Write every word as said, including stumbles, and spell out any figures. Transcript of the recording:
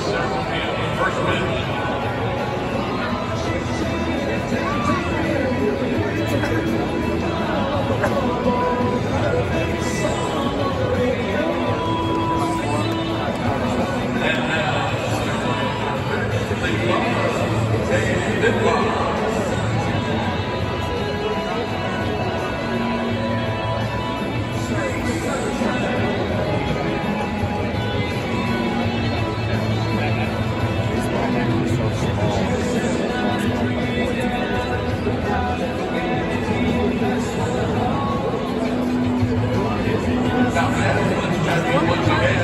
Ceremonial, first match. And now, Big Boss. Now, man, gotta be what you had.